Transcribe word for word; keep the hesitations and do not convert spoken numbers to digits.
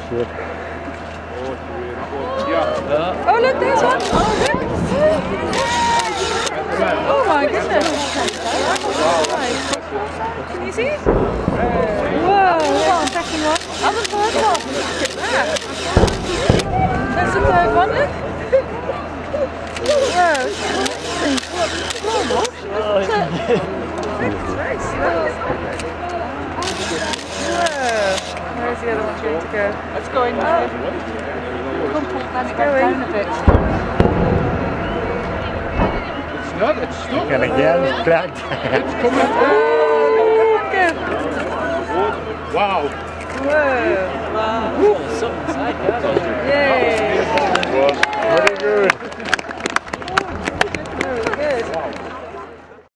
shit. Oh look, there's one! Oh look! Oh my goodness! Can you see? Whoa! There's the second one. Oh, the third one! Look at that! There's the third one, look! Whoa! It's very slow. Whoa! Where's the other one going to go? Let's go in. Oh. Let's go down a bit. It's not, it's stuck. And again, flat. It's coming. Oh, good. Wow. Whoa. Wow. Something inside, Yay. Very good.